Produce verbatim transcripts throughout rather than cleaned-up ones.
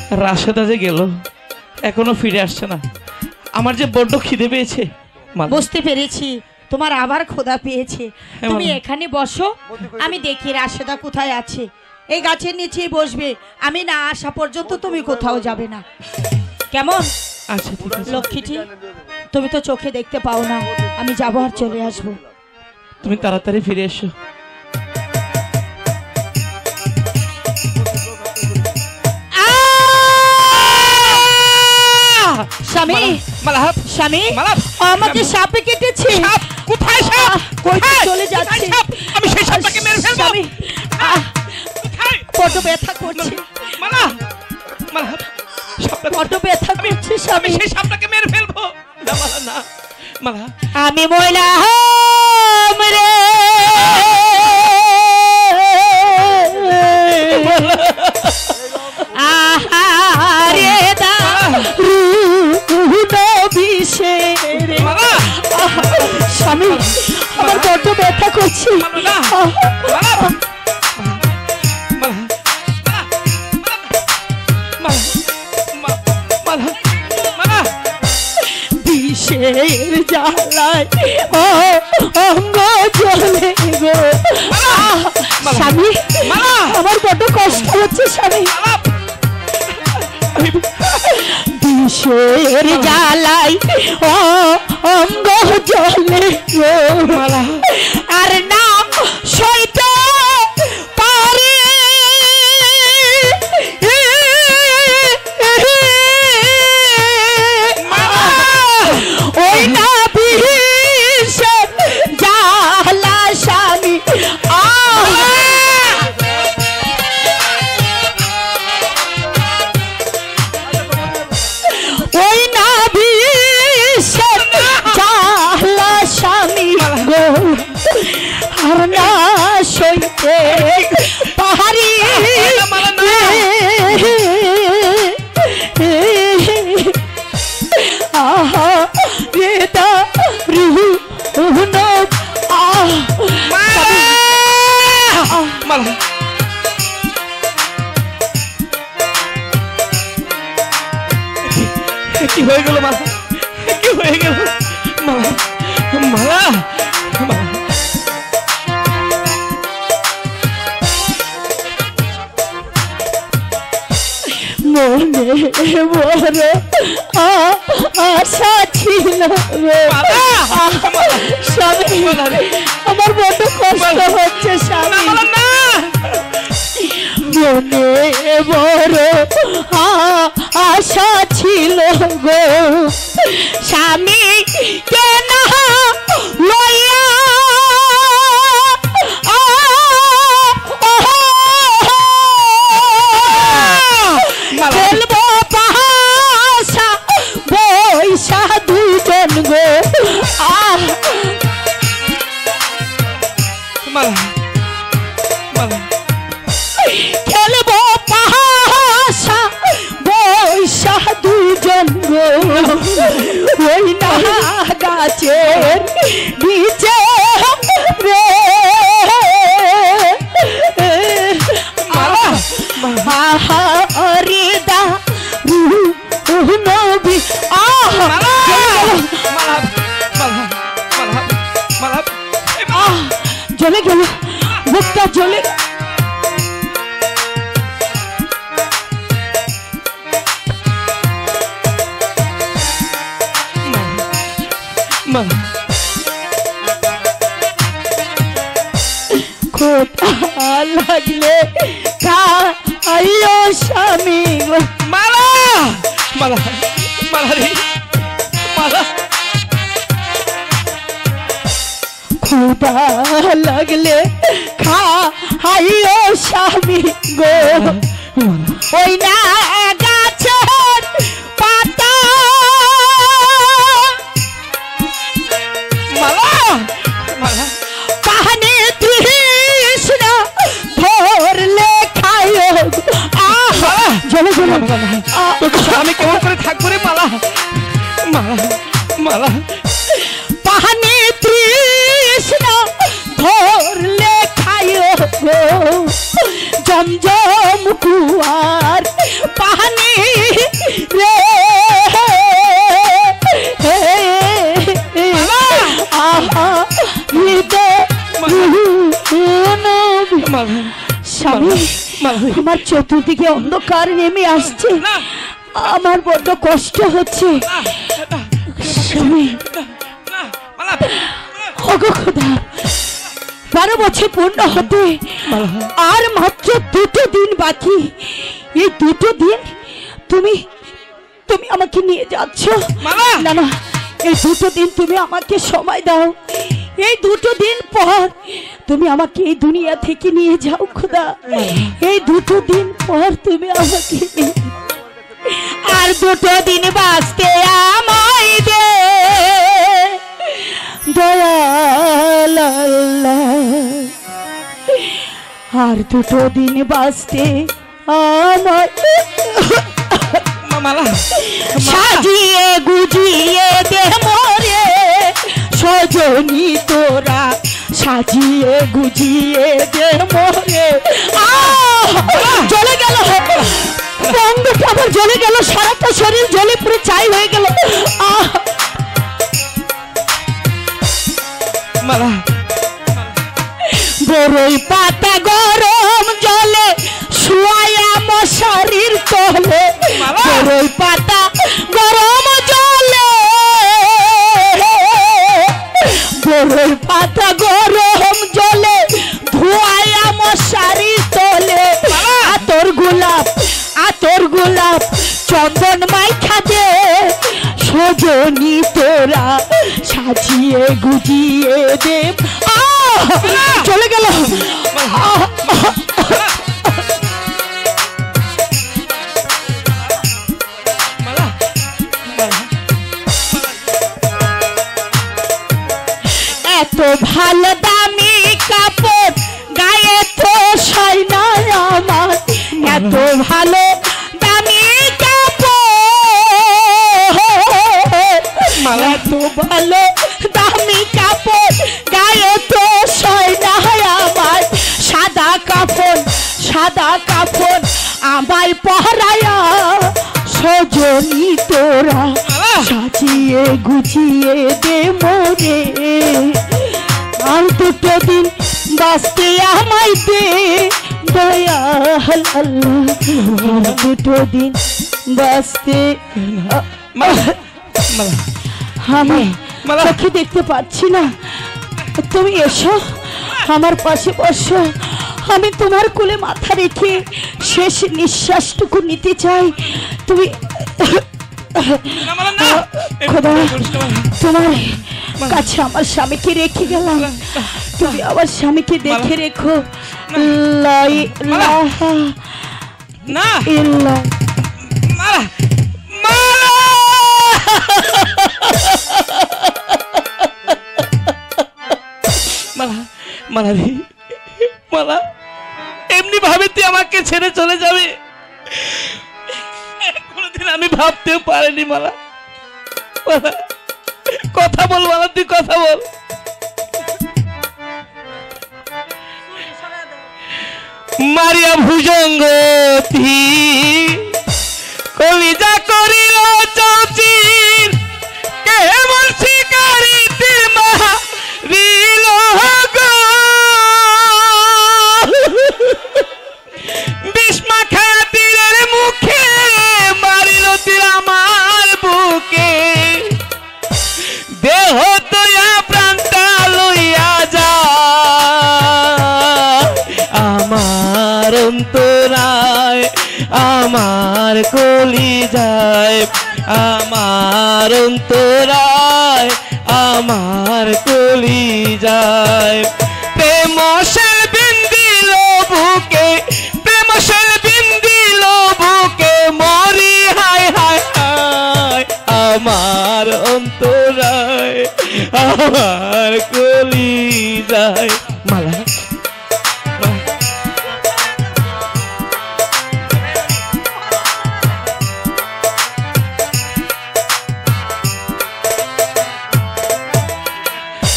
রাশেদা যে গেল এখনো ফিরে আসছে না, আমার যে বড্ড খিদে পেয়েছে। বুঝতে পেরেছি তোমার আবার ক্ষুধা পেয়েছে, তুমি এখানে বসো, আমি দেখি রাশেদা কোথায় আছে। এই গাছের নিচেই বসবে, আমি না আসা পর্যন্ত তুমি কোথাও যাবে না, কেমন? আচ্ছা ঠিক আছে। লক্ষ্মীটি তুমি তো চোখে দেখতে পাও না, আমি যাবো আর চলে আসবো, তুমি তাড়াতাড়ি ফিরে এসো। স্বামী স্বামী আমাকে সাপে কেটেছে। কোথায় সাপ? কই চলে যাচ্ছে? আমি সেই সাপটাকে মেরে ফেলবো। স্বামী বড় ব্যথা করছে, মালা মালা সাপটা বড় ব্যথা করছে স্বামী, সেই সাপটাকে মেরে ফেলবো। না মালা না, মালা আমি ময়লা হম রে আহারে দা রুদো বিশে রে। স্বামী আমার বড় ব্যথা করছে। বিষের জ্বালায় ও অঙ্গ জ্বলে গো স্বামী, আমার বড় কষ্ট হচ্ছে স্বামী, বিষের জ্বালায় ও অঙ্গ জ্বলে গো আর না সইতে পারি ওই না বিষের জ্বালা স্বামী। ওই না বিষের জ্বালা স্বামী গো আর না সইতে পাহাড়ি আহা রেদা রুহু নব আহ মালা কি হয়ে গেল? মালা কি হয়ে গেল? মালা মালা মনে বড় আশা ছিল স্বামী, আমার বড় কষ্ট হচ্ছে স্বামী, মনে বড় আশা ছিল গো স্বামী কেন লইয়া বলবো পাশা বৈশা দুজন গো আহ খেলবো পাশা বৈশা দুজন গো ওই না গাছের নিচে রে আহারে দা রুহু নবী আহ জ্বলে গেল বুকটা জ্বলে। ক্ষুধা লাগলে খাইও স্বামী গো। মালা মালা মালা রে মালা ক্ষুধা লাগলে খাইও স্বামী গো ওই না গাছের পাতা মালা মালা পাহানে তৃষ্ণ ধরলে খাইও আহ জ্বলে জ্বলে আমি কেমন করে থাকবো রে মালা মালা মালা পাহানে তৃষ্ণ ধরলে খাইও গো জমজম কুয়ার পানি রে আহা হৃদয় স্বামী আমার চতুর্দিকে অন্ধকার নেমে আসছে, আমার বড্ড কষ্ট হচ্ছে স্বামী। ওগো খোদা, বারো বছর পূর্ণ হতে আর মাত্র দুটো দিন বাকি। এই দুটো দিন তুমি তুমি আমাকে নিয়ে যাচ্ছ? না না, এই দুটো দিন তুমি আমাকে সময় দাও। এই দুটো দিন পর তুমি আমাকে এই দুনিয়া থেকে নিয়ে যাও খোদা। এই দুটো দিন পর তুমি আমাকে আর দুটো দিন বাঁচতে আমায় দে দয়াল আল্লাহ, আর দুটো দিন বাঁচতে আমায় সাজিয়ে গুজিয়ে দে মোরে সজনী তোরা, সাজিয়ে গুজিয়ে দে মোরে। চলে গেল বন্ধুটা আমার, জ্বলে গেল, সারাটা শরীর জ্বলে পুরো ছাই হয়ে গেল। আহ মালা বড়ই পাতা গরম জলে শুয়ায়া মশারির তলে, বড়ই পাতা গরম জলে, বড়ই পাতা গরম জলে ধোয়ায়া মশারির তলে। আতর গোলাপ আতর গোলাপ চন্দন মাইখা দে সজনী তোরা, সাজিয়ে গুজিয়ে দে। চলে গেল। এত ভালো দামি কাপড় গায়ে তো সয় না আমার, এত ভালো দামি কাপড়, এত ভালো দামি কাপড় গায়ে তো সয় না আমার। সাদা কাপড় সাদা কাপড় আমায় পহরায়া সজনী তোরা, সাজিয়ে গুছিয়ে দে মোরে। আর দুটো দিন বাঁচতে আমায় দে দয়াল আল্লাহ, দুটো দিন বাঁচতে। আমি চোখে দেখতে পাচ্ছি না, তুমি এসো আমার পাশে বসো। আমি তোমার কোলে মাথা রেখে শেষ নিঃশ্বাসটুকু নিতে চাই। তুমি খোদা, তোমার কাছে আমার স্বামীকে রেখে গেলাম, তুমি আমার স্বামীকে দেখে রেখো। লা ইলাহা ইল্লাল্লাহ। মালা মালা রে মালা, এমনি ভাবে তুই আমাকে ছেড়ে চলে যাবে কোনদিন আমি ভাবতেও পারিনি। মালা মালা কথা বল, মালা তুই কথা বল। মারিয়া ভুজঙ্গতি কলিজা করিল চৌচির, কেমন শিকারিতে মারিল গো, বিষ্মা খাতিরের মুখে মারিল তীর আমার বুকে, দেহ তোয়া প্রাণটা লইয়া যা আমার অন্তরায়, আমার কলিজায়, আমার অন্তরায়, আমার কলিজায়। প্রেম সেল বিন্দিল বুকে, প্রেম সেল বিন্দিল বুকে, মরি হায় হায় হায় আমার অন্তরায়, আমার কলিজায়। মালা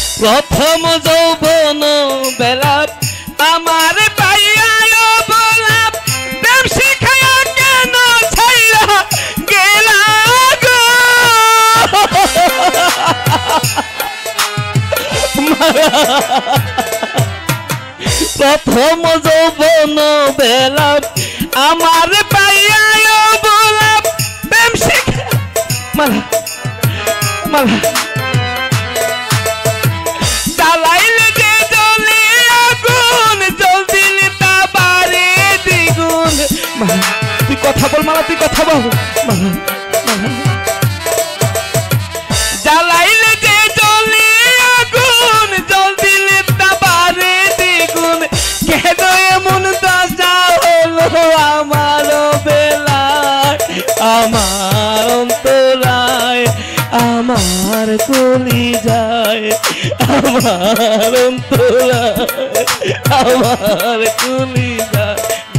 প্রথম যৌবন বেলা আমার পাইয়া বলা প্রথম যৌবন বেলা আমার পাইয়া বলাম প্রেম শিখা মালা মালা জ্বালাইলে যে জ্বলে আগুন জল দিলে তা বাড়ে দ্বিগুণ। মালা তুই কথা বল, মালা তুই কথা বল। মালা মালা জ্বালাইলে যে জ্বলে আগুন জল দিলে তা বাড়ে দ্বিগুণ। কেন এমন দশা হলো আমার বেলায়, আমার অন্তরায়, আমার কলিজায়, আমার অন্তরায়, আমার কলিজায়।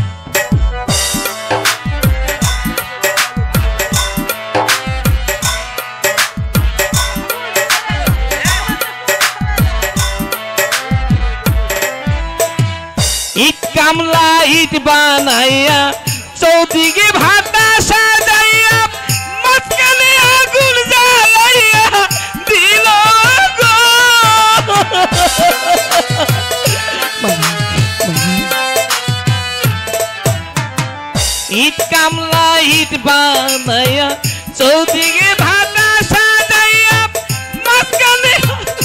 ইট কামলা ইট বানাইয়া চৌদিকে ভাতা সাজাইয়া মাঝখানে আগুন জ্বালাইয়া দিল গো। ইট কামলা ইট বানাইয়া চৌদিকে ভাতা সাজাইয়া মাঝখানে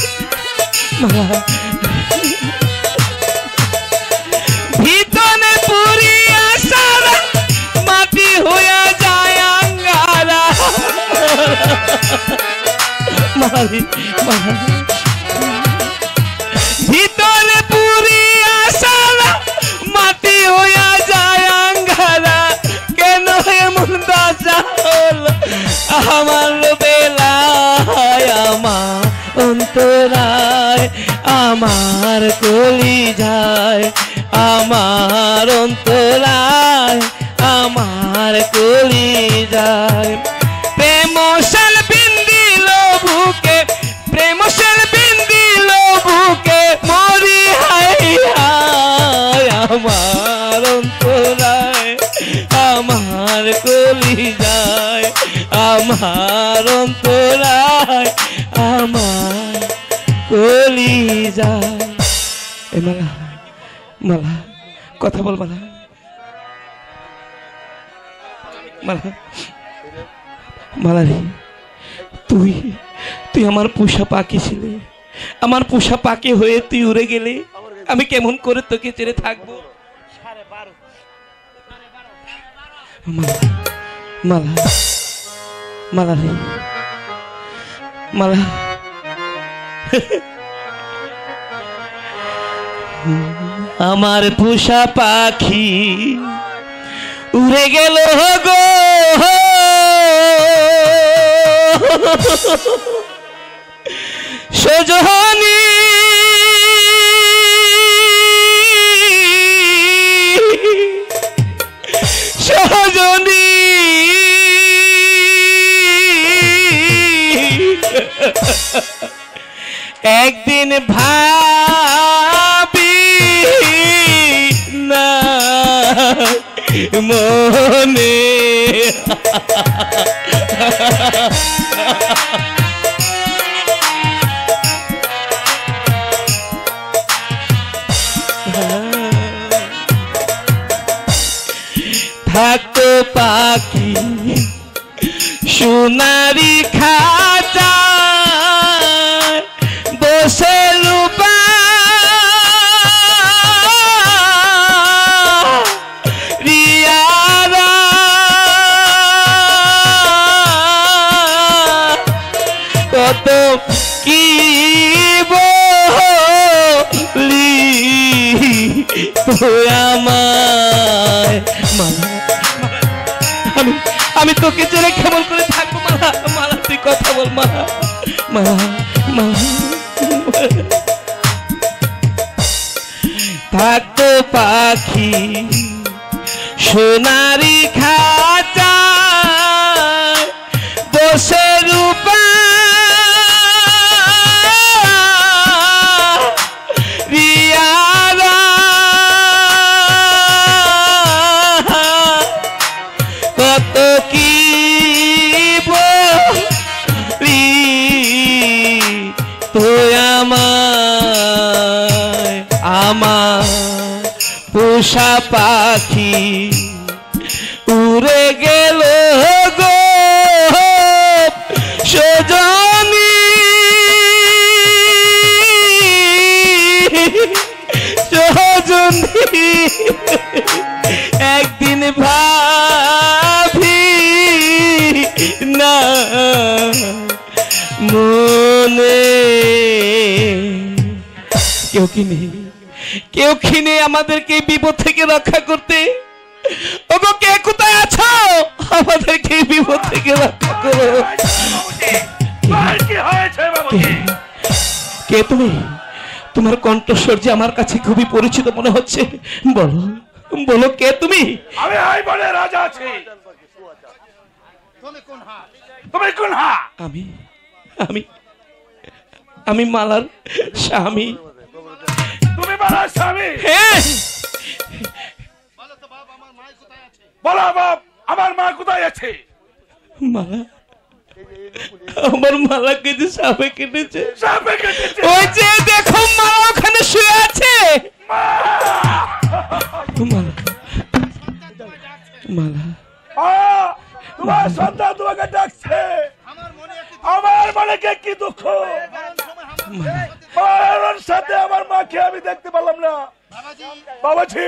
ভিতরে পুরিয়া সারা মাটি হইয়া যায় আঙ্গারা। ভিতরে পুরিয়া সারা মাটি হইয়া যায় আঙ্গারা। কেন এমন দশা হলো আমার বেলায়, আমার অন্তরায়, আমার কলিজায়, আমার অন্তরায়, আমার কলিজায়। প্রেমশাল বিন্দিল বুকে, প্রেমশাল বিন্দিল বুকে মরি হায় হায়। আমার অন্তরায়, আমার কলিজায়, আমার অন্তরায়, আমার কলিজায়। এ মালা মালা কথা বল মালা মালা মালা রে, তুই তুই আমার পোষা পাখি ছিলে, আমার পোষা পাখি হয়ে তুই উড়ে গেলে আমি কেমন করে তোকে ছেড়ে থাকবো। মালা মালা রে মালা আমার পোষা পাখি উড়ে গেল গো, সজনী সজনী একদিন ভাবি না মনে থাকতো পাখি সোনারি খাঁচা বসে লুপা রিয়ারা কত কি বলি তুই আমায়। মালা আমি আমি তোকে ছেড়ে কেমন করে থাকবো মালা, মালা তুই কথা বল মালা মালা মালা। থাকতো পাখি সোনারি খাঁচা বসে রূপা রিয়ারা কত কি বলি তুই আমার আমার পোষা পাখি উড়ে গেল গো সজনী সজনী একদিন ভাবি না মনে কেউ কি নেই কেউ কি নেই আমাদেরকে বিপদ থেকে রক্ষা করতে ওগো কে কোথায় আছো আমাদেরকে বিপদ থেকে রক্ষা করো কে তুমি তোমার কণ্ঠস্বর যে আমার কাছে খুবই পরিচিত মনে হচ্ছে বলো বলো কে তুমি আমি আই বলে রাজা আছি তুমি কোন হা তুমি কোন হা আমি আমি আমি মালার স্বামী তুমি মালার স্বামী হ্যাঁ বলো তো বাপ আমার মা কোথায় আছে বলো বাপ আমার মা কোথায় আছে মালা আমার মালাকে যে সাপে কেটেছে সাপে কেটেছে ওই যে দেখো মালা ওখানে শুয়ে আছে মালা মালা তোমার সন্তান তোমাকে ডাকছে আমার মনে কি দুঃখ আমার সাথে আমার মাকে আমি দেখতে পেলাম না বাবাজি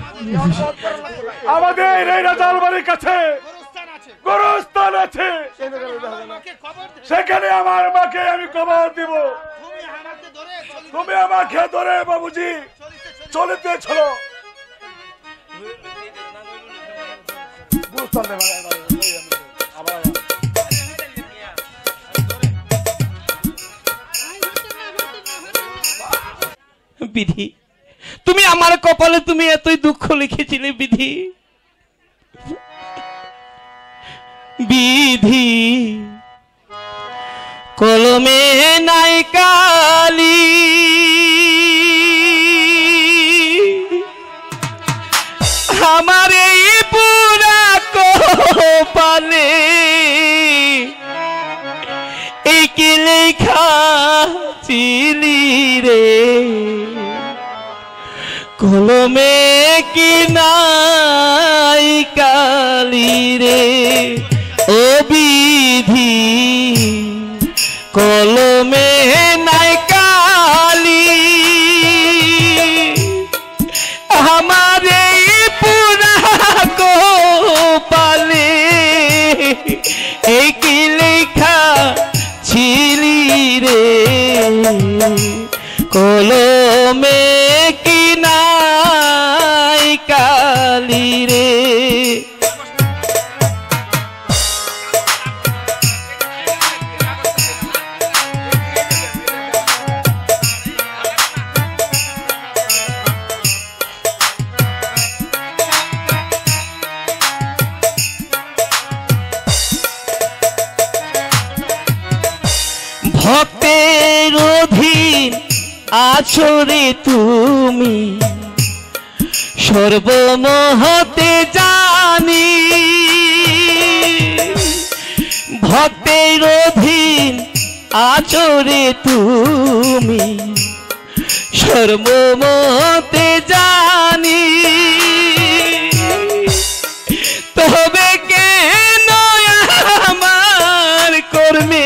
আমাদের এই রাজার বাড়ির কাছে গোরস্থান আছে সেখানে আমার মাকে আমি খবর দিব তুমি আমাকে ধরে বাবুজি চলিতে চলো বিধি তুমি আমার কপালে তুমি এতই দুঃখ লিখেছিলে বিধি বিধি কলমে নাই কালি আমার এই পুরা কপালে এই কি লেখা চিলি রে কলমে কি নাই কালি রে ও বিধি কলমে নাই কালি আমার এই পুরা কপালে এই কি লেখা ছিলি রে কলমে কি নাই কালি রে ভক্তের অধীন আছো রে তুমি সর্বমহতে জানি ভক্তের অধীন আছো রে তুমি সর্বমহতে জানি তবে কেন আমার কর্মে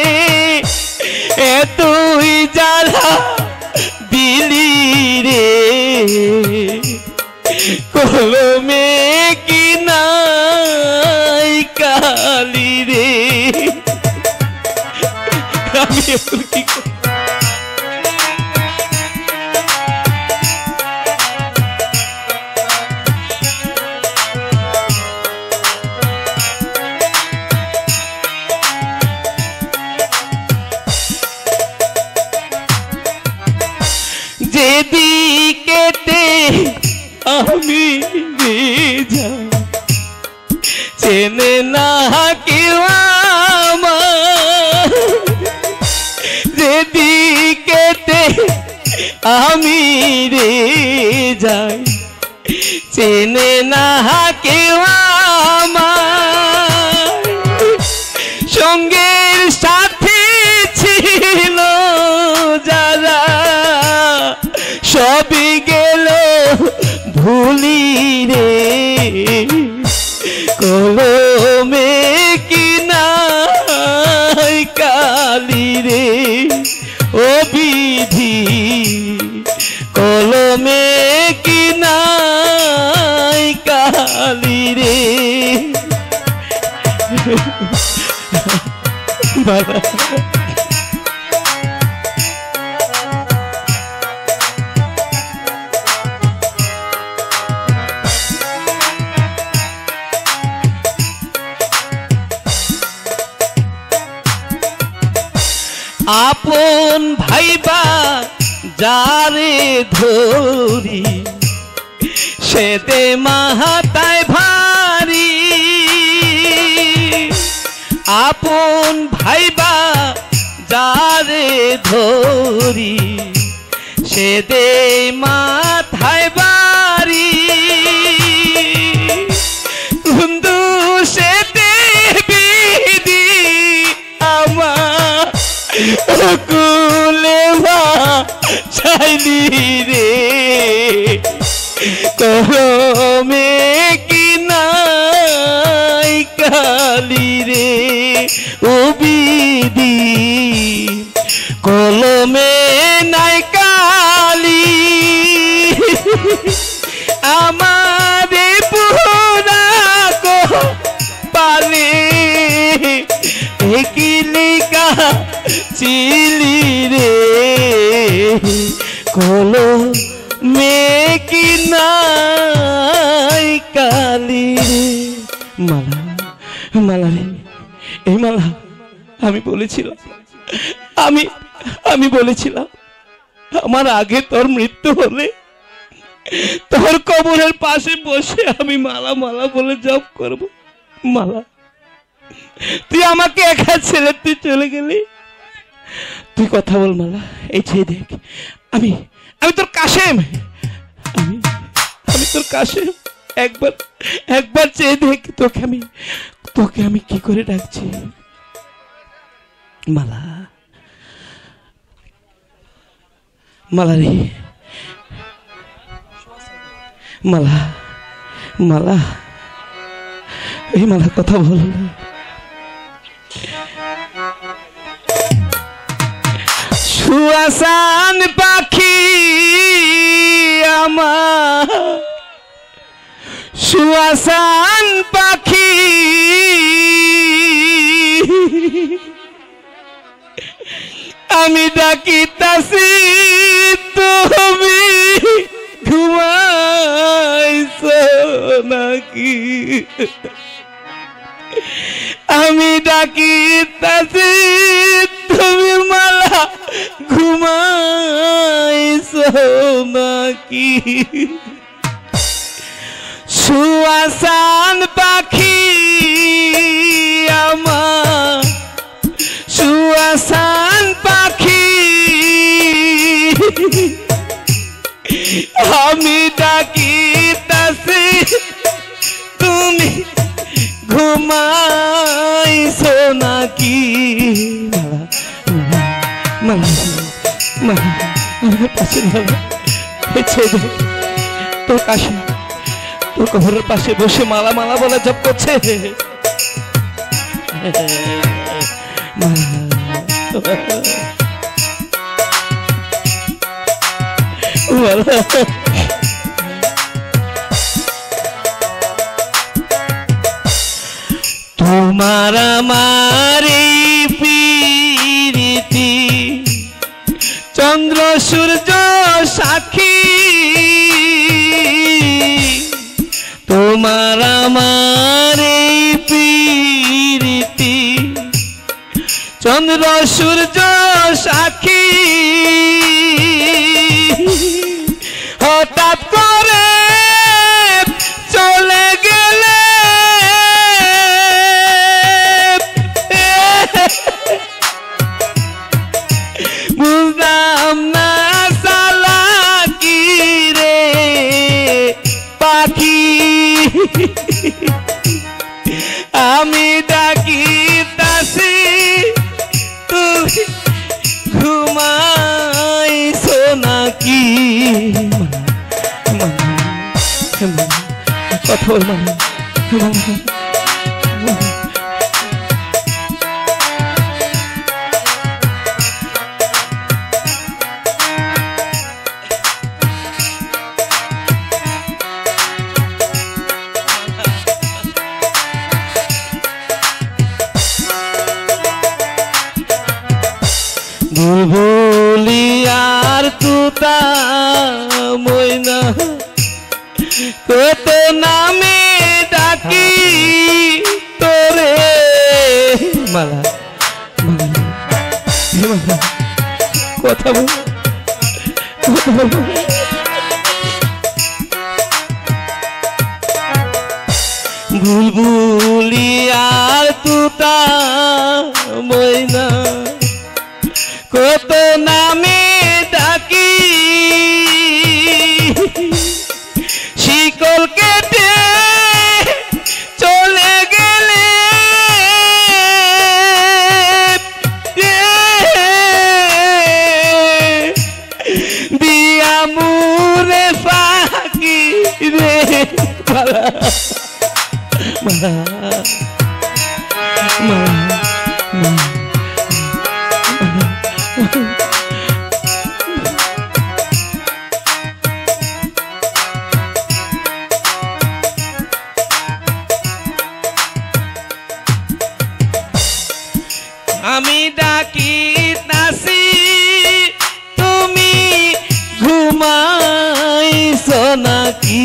এতই জ্বালা দিলি রে কলমে কি নাই কালি রে আমি এখন কি যেদিকেতে আমি যাই চেনে না কেউ আমার যেদিকেতে আমি রে যাই চেনে না কেউ আমার সঙ্গের সাথী ছিল যারা সবই গেল কলমে কি নাই কালি রে ও বিধি কলমে কি নাই কালি রে বাবা আপন ভাইবা যারে ধরি সে দে মাহাতায় ভারী আপন ভাইবা যারে ধরি সে দে মাথায় বাড়ি বন্ধু সে দেবী আমার কুলে চাইলি রে কলমে কি নাই কালি রে ও বিধি কলমে নাই কালি আমারে পুরা কো পালে কিলিকা চিলি রে কলমে কি নাই কালি রে মালা মালা রে এই মালা আমি বলেছিলাম আমি আমি বলেছিলাম আমার আগে তোর মৃত্যু হলে তোর কবরের পাশে বসে আমি মালা মালা বলে জপ করব মালা তুই আমাকে একা ছেড়ে তুই চলে গেলি তুই কথা বল মালা এই চেয়ে দেখ আমি আমি তোর কাশেম আমি আমি তোর কাশেম একবার একবার চেয়ে দেখ তোকে আমি তোকে আমি কি করে ডাকছি মালা মালা রে মালা মালা এই মালা কথা বল সুয়াসান পাখি আমার সুয়াসান পাখি আমি ডাকিতাছি তুমি ঘুমাইছো নাকি আমি ডাকিতাছি তুমি মালা ঘুমাইছো নাকি সুয়াসান পাখি আমার সুয়াসান পাখি আমি ডাকিতাছি তুমি ঘুমাইছো নাকি মালা মালা মালা পাশে তোর কাছে তোর কবরের পাশে বসে মালা মালা বলে জপ করছে তোমার আমার প্রীতি চন্দ্র সূর্য সাক্ষী তোমার আমার প্রীতি চন্দ্র সূর্য সাক্ষী হঠাৎ করে চলে গেলে বুঝলাম না সালা কি রে পাখি আমি ডাকিতাছি তুই ঘুমাইছো নাকি কথা বল মালা মালা বুলবুলি আর তুতা ময়না কত নামে ডাকি তোরে মালা মালা হে মালা কথা বল কথা বল বুলবুলি আর তুতা ময়না কত নামে ডাকি শিকল কেটে চলে গেলে দিয়া মুরে ফাঁকি রে মালা মালা মালা আমি ডাকি নাসি তুমি ঘুমাইছো নাকি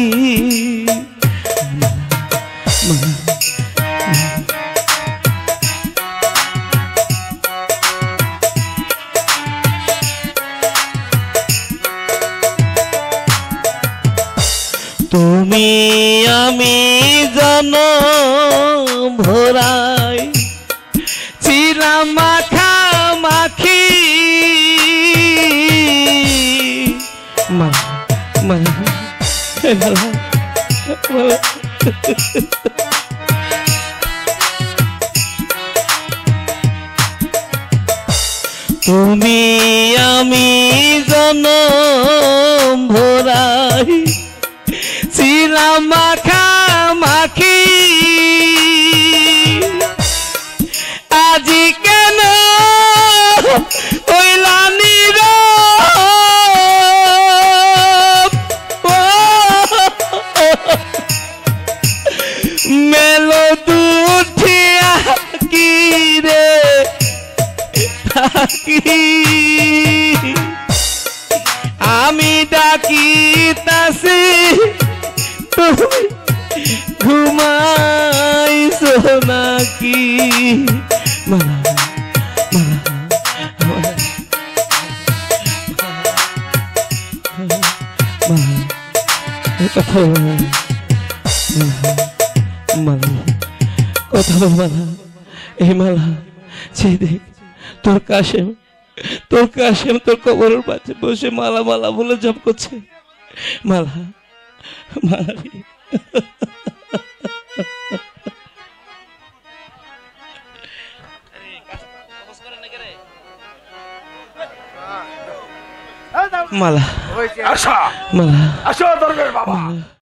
তুমি আমি জনম ভরাই ছিলাম মাখা মাখি মালা মালা মালা মালা তুমি আমি জনম ভরাই ছিলাম মাখা মাখি আজি কেন কইলা নীরব মেলো দুঠিয়া কি রে থাকি আমি ডাকিতাছি তুমি ঘুমাইছো নাকি মালা মালা কথা বল মালা কথা বল মালা এই মালা সেই দেখ তোর কাশেম তোর কাশেম তোর কবরের পাশে বসে মালা মালা বলে জপ করছে মালা মালা মালা আশা মালা আশা দরকার বাবা।